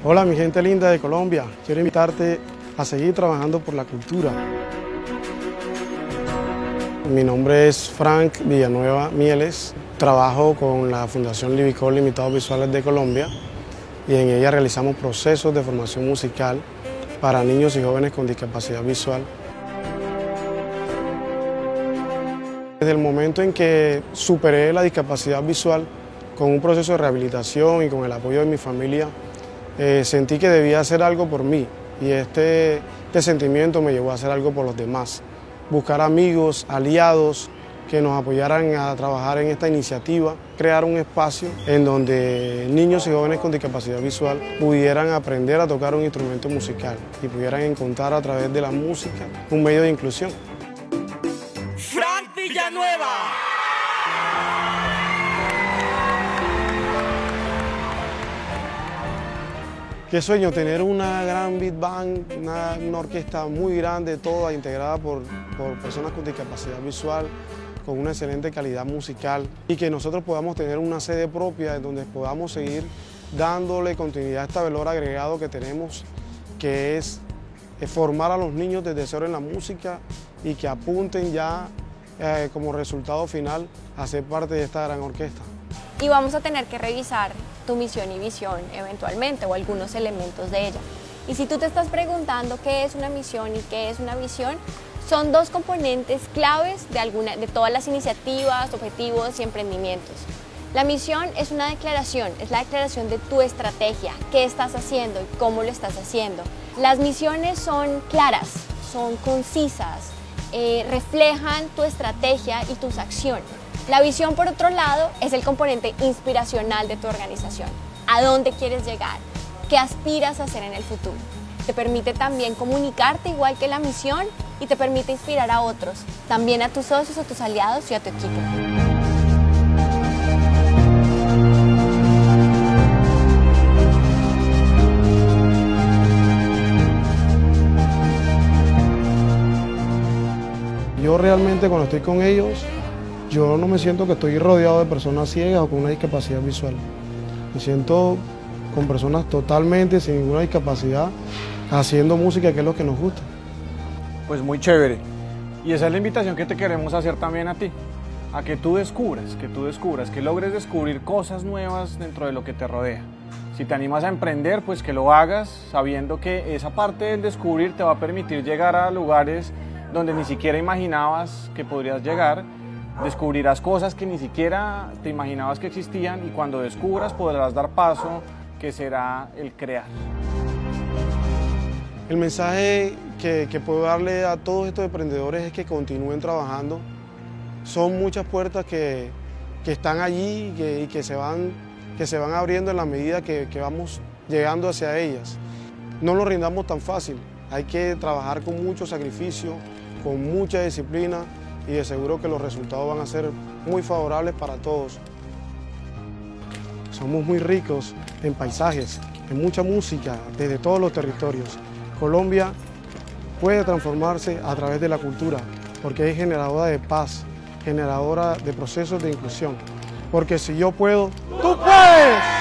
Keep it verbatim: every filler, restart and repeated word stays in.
Hola mi gente linda de Colombia, quiero invitarte a seguir trabajando por la cultura. Mi nombre es Frank Villanueva Mieles, trabajo con la Fundación Livicol Limitados Visuales de Colombia y en ella realizamos procesos de formación musical para niños y jóvenes con discapacidad visual. Desde el momento en que superé la discapacidad visual con un proceso de rehabilitación y con el apoyo de mi familia, eh, sentí que debía hacer algo por mí y este, este sentimiento me llevó a hacer algo por los demás. Buscar amigos, aliados que nos apoyaran a trabajar en esta iniciativa, crear un espacio en donde niños y jóvenes con discapacidad visual pudieran aprender a tocar un instrumento musical y pudieran encontrar a través de la música un medio de inclusión. ¡Frank Villanueva! Qué sueño tener una gran big band, una, una orquesta muy grande, toda integrada por, por personas con discapacidad visual, con una excelente calidad musical y que nosotros podamos tener una sede propia en donde podamos seguir dándole continuidad a este valor agregado que tenemos, que es, es formar a los niños desde cero en la música y que apunten ya eh, como resultado final a ser parte de esta gran orquesta. Y vamos a tener que revisar tu misión y visión eventualmente o algunos elementos de ella. Y si tú te estás preguntando qué es una misión y qué es una visión, son dos componentes claves de, alguna, de todas las iniciativas, objetivos y emprendimientos. La misión es una declaración, es la declaración de tu estrategia, qué estás haciendo y cómo lo estás haciendo. Las misiones son claras, son concisas, eh, reflejan tu estrategia y tus acciones. La visión, por otro lado, es el componente inspiracional de tu organización. ¿A dónde quieres llegar? ¿Qué aspiras a hacer en el futuro? Te permite también comunicarte igual que la misión y te permite inspirar a otros, también a tus socios, a tus aliados y a tu equipo. Yo realmente cuando estoy con ellos, yo no me siento que estoy rodeado de personas ciegas o con una discapacidad visual. Me siento con personas totalmente sin ninguna discapacidad, haciendo música, que es lo que nos gusta. Pues muy chévere. Y esa es la invitación que te queremos hacer también a ti, a que tú descubras, que tú descubras, que logres descubrir cosas nuevas dentro de lo que te rodea. Si te animas a emprender, pues que lo hagas sabiendo que esa parte del descubrir te va a permitir llegar a lugares donde ni siquiera imaginabas que podrías llegar. Descubrirás cosas que ni siquiera te imaginabas que existían y cuando descubras podrás dar paso, que será el crear. El mensaje que, que puedo darle a todos estos emprendedores es que continúen trabajando. Son muchas puertas que, que están allí y que, y que, se van, que se van abriendo en la medida que, que vamos llegando hacia ellas. No lo rindamos tan fácil, hay que trabajar con mucho sacrificio, con mucha disciplina, y de seguro que los resultados van a ser muy favorables para todos. Somos muy ricos en paisajes, en mucha música, desde todos los territorios. Colombia puede transformarse a través de la cultura, porque es generadora de paz, generadora de procesos de inclusión. Porque si yo puedo, ¡tú puedes!